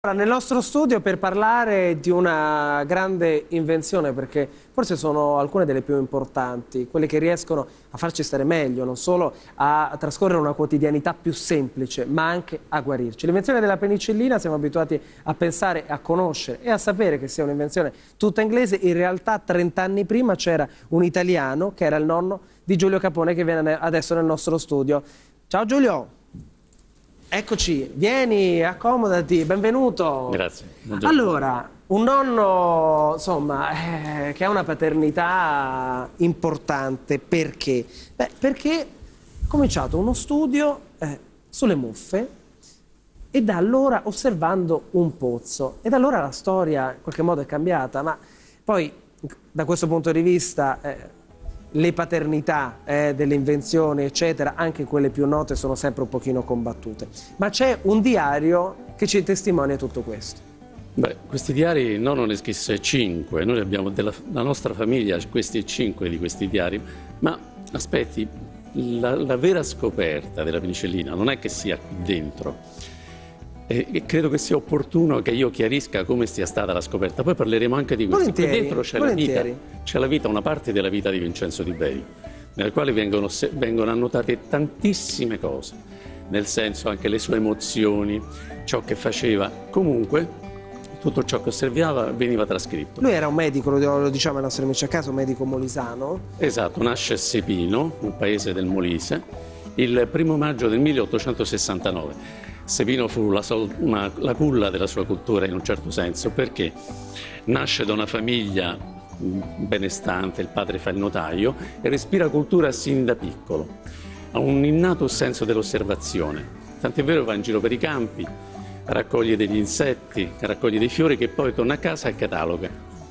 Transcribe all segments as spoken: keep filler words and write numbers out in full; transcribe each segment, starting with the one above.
Ora, nel nostro studio per parlare di una grande invenzione, perché forse sono alcune delle più importanti, quelle che riescono a farci stare meglio, non solo a trascorrere una quotidianità più semplice, ma anche a guarirci. L'invenzione della penicillina siamo abituati a pensare, a conoscere e a sapere che sia un'invenzione tutta inglese. In realtà trent'anni prima c'era un italiano che era il nonno di Giulio Capone, che viene adesso nel nostro studio. Ciao Giulio! Eccoci, vieni, accomodati, benvenuto. Grazie. Buongiorno. Allora, un nonno, insomma, eh, che ha una paternità importante, perché? Beh, perché ha cominciato uno studio eh, sulle muffe e da allora osservando un pozzo. E da allora la storia in qualche modo è cambiata, ma poi da questo punto di vista... Eh, le paternità eh, delle invenzioni, eccetera, anche quelle più note, sono sempre un pochino combattute. Ma c'è un diario che ci testimonia tutto questo. Beh, questi diari il nonno ne scrisse cinque, noi abbiamo della la nostra famiglia questi cinque di questi diari, ma aspetti, la, la vera scoperta della penicillina non è che sia qui dentro. E credo che sia opportuno che io chiarisca come sia stata la scoperta. Poi parleremo anche di questo. Qui dentro c'è la vita, c'è la vita, una parte della vita di Vincenzo Di Berio, nella quale vengono, vengono annotate tantissime cose, nel senso anche le sue emozioni, ciò che faceva. Comunque, tutto ciò che osservava veniva trascritto. Lui era un medico, lo diciamo ai nostri amici a casa, un medico molisano. Esatto, nasce a Sepino, un paese del Molise, il primo maggio del milleottocentosessantanove. Sepino fu la, una, la culla della sua cultura in un certo senso, perché nasce da una famiglia benestante, il padre fa il notaio e respira cultura sin da piccolo. Ha un innato senso dell'osservazione, tant'è vero che va in giro per i campi, raccoglie degli insetti, raccoglie dei fiori che poi torna a casa e cataloga.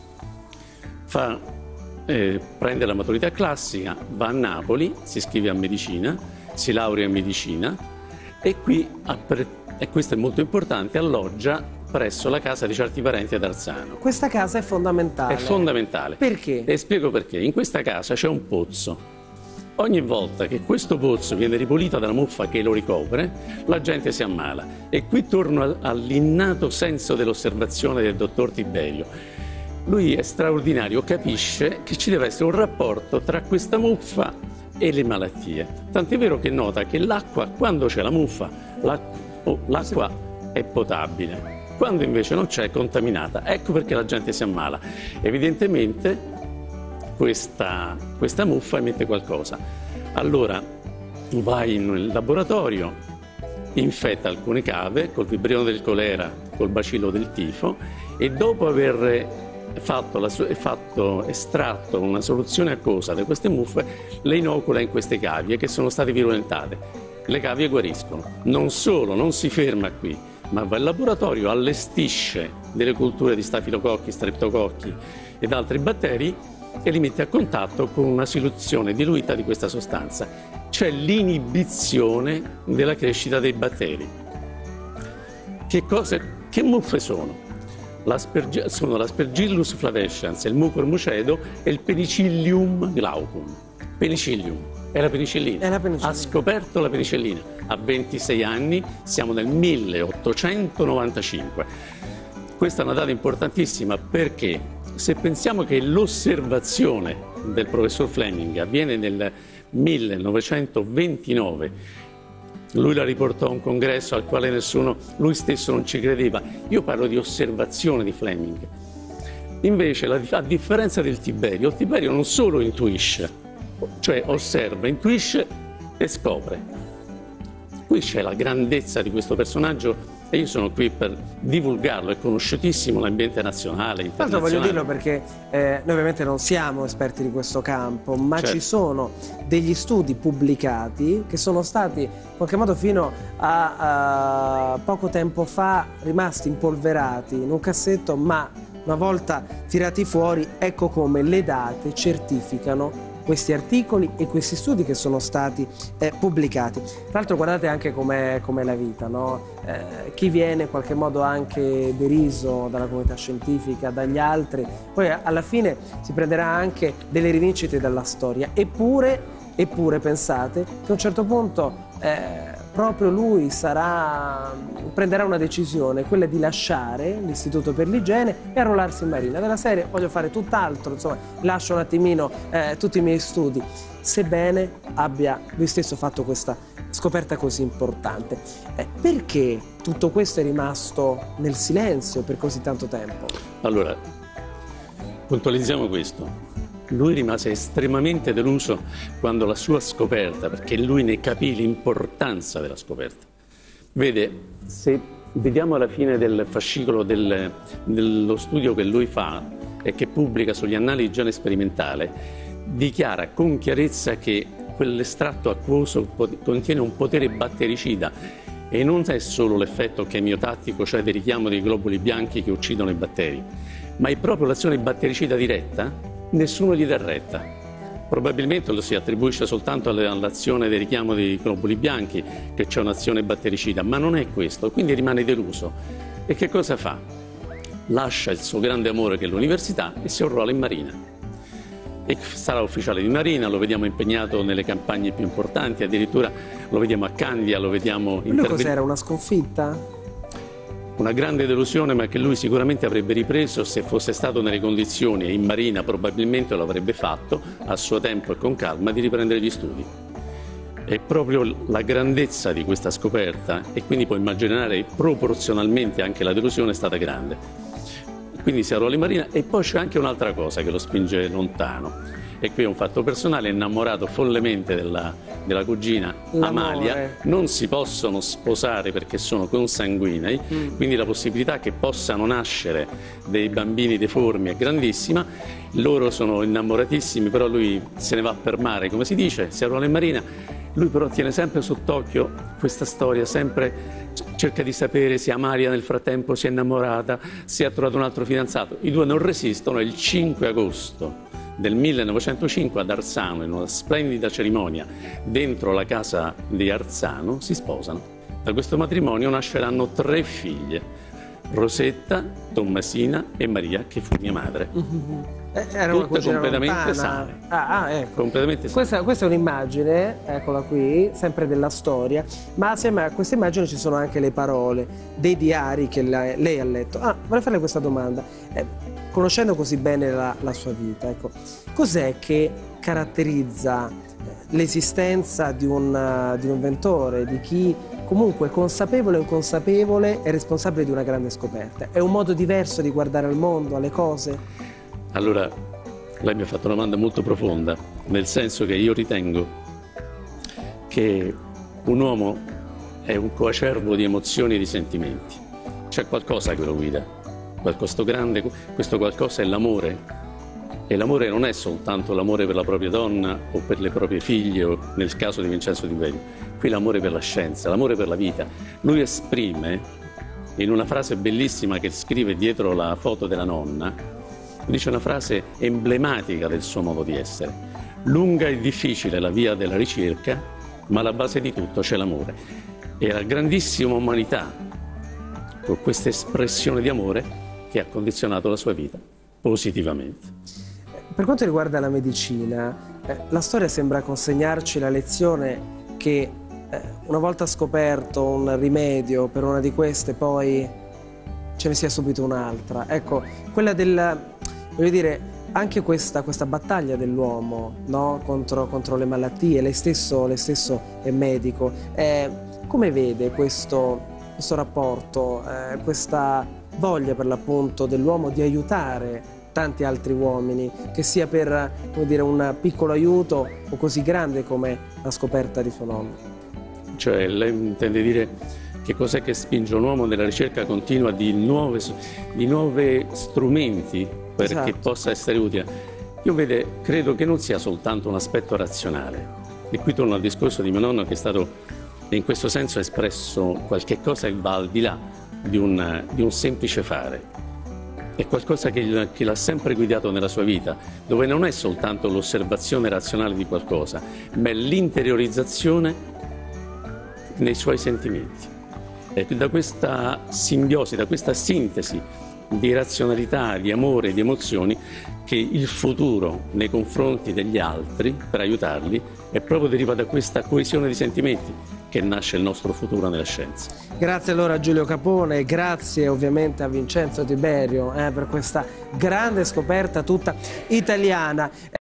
Fa, eh, prende la maturità classica, va a Napoli, si iscrive a medicina, si laurea in medicina, e qui, e questo è molto importante, alloggia presso la casa di certi parenti ad Arzano. Questa casa è fondamentale. È fondamentale. Perché? E spiego perché. In questa casa c'è un pozzo. Ogni volta che questo pozzo viene ripulito dalla muffa che lo ricopre, la gente si ammala. E qui torno all'innato senso dell'osservazione del dottor Tiberio. Lui è straordinario, capisce che ci deve essere un rapporto tra questa muffa e le malattie. Tant'è vero che nota che l'acqua, quando c'è la muffa, l'acqua oh, è potabile, quando invece non c'è è contaminata. Ecco perché la gente si ammala. Evidentemente questa, questa muffa emette qualcosa. Allora vai in laboratorio, infetta alcune cave col vibrione del colera, col bacillo del tifo, e dopo aver Fatto, la, fatto estratto una soluzione acquosa di queste muffe, le inocula in queste cavie che sono state virulentate. Le cavie guariscono. Non solo, non si ferma qui, ma va in laboratorio, allestisce delle culture di stafilococchi, streptococchi ed altri batteri e li mette a contatto con una soluzione diluita di questa sostanza. C'è l'inibizione della crescita dei batteri. Che cose, che muffe sono? Sono l'Aspergillus flavescens, il mucor mucedo e il Penicillium glaucum. Penicillium, è la penicillina. È la penicillina. Ha scoperto la penicillina. A ventisei anni, siamo nel milleottocentonovantacinque. Questa è una data importantissima perché se pensiamo che l'osservazione del professor Fleming avviene nel millenovecentoventinove, lui la riportò a un congresso al quale nessuno, lui stesso non ci credeva. Io parlo di osservazione di Fleming. Invece, a differenza del Tiberio, il Tiberio non solo intuisce, cioè osserva, intuisce e scopre. Qui c'è la grandezza di questo personaggio e io sono qui per divulgarlo, è conosciutissimo nell'ambiente nazionale, internazionale. Tanto voglio dirlo perché eh, noi ovviamente non siamo esperti di questo campo, ma certo, ci sono degli studi pubblicati che sono stati in qualche modo fino a, a poco tempo fa rimasti impolverati in un cassetto, ma una volta tirati fuori, ecco come le date certificano questi articoli e questi studi che sono stati eh, pubblicati. Tra l'altro guardate anche com'è com la vita, no? Eh, chi viene in qualche modo anche deriso dalla comunità scientifica, dagli altri, poi alla fine si prenderà anche delle rivincite dalla storia. Eppure, eppure pensate che a un certo punto eh, proprio lui sarà, prenderà una decisione, quella di lasciare l'Istituto per l'Igiene e arruolarsi in Marina. Della serie voglio fare tutt'altro, insomma, lascio un attimino eh, tutti i miei studi, sebbene abbia lui stesso fatto questa scoperta così importante. Eh, perché tutto questo è rimasto nel silenzio per così tanto tempo? Allora, puntualizziamo questo. Lui rimase estremamente deluso quando la sua scoperta, perché lui ne capì l'importanza della scoperta. Vede, se vediamo alla fine del fascicolo del, dello studio che lui fa e che pubblica sugli annali di igiene sperimentale, dichiara con chiarezza che quell'estratto acquoso contiene un potere battericida e non è solo l'effetto chemiotattico, cioè del richiamo dei globuli bianchi che uccidono i batteri, ma è proprio l'azione battericida diretta. Nessuno gli dà retta. Probabilmente lo si attribuisce soltanto all'azione del richiamo dei globuli bianchi, che c'è un'azione battericida, ma non è questo, quindi rimane deluso. E che cosa fa? Lascia il suo grande amore che è l'università e si arruola in Marina. E sarà ufficiale di Marina, lo vediamo impegnato nelle campagne più importanti, addirittura lo vediamo a Candia, lo vediamo... Lui cos'era, una sconfitta? Una grande delusione, ma che lui sicuramente avrebbe ripreso se fosse stato nelle condizioni, e in Marina probabilmente lo avrebbe fatto, a suo tempo e con calma, di riprendere gli studi. È proprio la grandezza di questa scoperta, e quindi può immaginare proporzionalmente anche la delusione è stata grande. Quindi si arruola in Marina, e poi c'è anche un'altra cosa che lo spinge lontano. E qui è un fatto personale, è innamorato follemente della, della cugina Amalia, non si possono sposare perché sono consanguinei, mm. quindi la possibilità che possano nascere dei bambini deformi è grandissima, loro sono innamoratissimi, però lui se ne va per mare, come si dice, si arruola in Marina, lui però tiene sempre sott'occhio questa storia, sempre cerca di sapere se Amalia nel frattempo si è innamorata, se ha trovato un altro fidanzato, i due non resistono e il cinque agosto del millenovecentocinque ad Arzano, in una splendida cerimonia dentro la casa di Arzano, si sposano. Da questo matrimonio nasceranno tre figlie, Rosetta, Tommasina e Maria, che fu mia madre. Mm-hmm. eh, era una Tutte completamente sane. Ah, ah, ecco. Completamente sane. Questa, questa è un'immagine, eccola qui, sempre della storia, ma assieme a questa immagine ci sono anche le parole dei diari che lei, lei ha letto. Ah, vorrei farle questa domanda. Eh, Conoscendo così bene la, la sua vita, ecco, cos'è che caratterizza l'esistenza di un, di un inventore, di chi comunque consapevole o inconsapevole è responsabile di una grande scoperta? È un modo diverso di guardare al mondo, alle cose? Allora, lei mi ha fatto una domanda molto profonda, nel senso che io ritengo che un uomo è un coacervo di emozioni e di sentimenti. C'è qualcosa che lo guida. Questo grande, questo qualcosa è l'amore, e l'amore non è soltanto l'amore per la propria donna o per le proprie figlie, o nel caso di Vincenzo Di Verio, qui l'amore per la scienza, l'amore per la vita. Lui esprime, in una frase bellissima che scrive dietro la foto della nonna, dice una frase emblematica del suo modo di essere: lunga e difficile la via della ricerca, ma alla base di tutto c'è l'amore. E la grandissima umanità, con questa espressione di amore, che ha condizionato la sua vita positivamente. Per quanto riguarda la medicina, eh, la storia sembra consegnarci la lezione che eh, una volta scoperto un rimedio per una di queste, poi ce ne sia subito un'altra. Ecco, quella del, voglio dire, anche questa, questa battaglia dell'uomo, no? contro, contro le malattie, lei stesso, lei stesso è medico, eh, come vede questo, questo rapporto, eh, questa voglia per l'appunto dell'uomo di aiutare tanti altri uomini, che sia per, come dire, un piccolo aiuto o così grande come la scoperta di suo nonno? Cioè, lei intende dire che cos'è che spinge un uomo nella ricerca continua di nuovi di nuove strumenti perché esatto. possa essere utile? Io vede, credo che non sia soltanto un aspetto razionale, e qui torno al discorso di mio nonno, che è stato in questo senso espresso qualche cosa che va al di là Di un, di un semplice fare. È qualcosa che, che l'ha sempre guidato nella sua vita, dove non è soltanto l'osservazione razionale di qualcosa, ma è l'interiorizzazione nei suoi sentimenti. E da questa simbiosi, da questa sintesi di razionalità, di amore, di emozioni, che il futuro nei confronti degli altri, per aiutarli, è proprio deriva da questa coesione di sentimenti che nasce il nostro futuro nella scienza. Grazie allora a Giulio Capone, grazie ovviamente a Vincenzo Tiberio eh, per questa grande scoperta tutta italiana.